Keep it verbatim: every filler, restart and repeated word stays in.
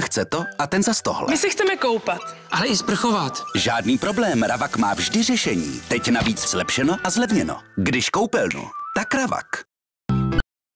chce to a ten zas tohle. My se chceme koupat. Ale i sprchovat. Žádný problém, Ravak má vždy řešení. Teď navíc zlepšeno a zlevněno. Když koupelnu, tak Ravak.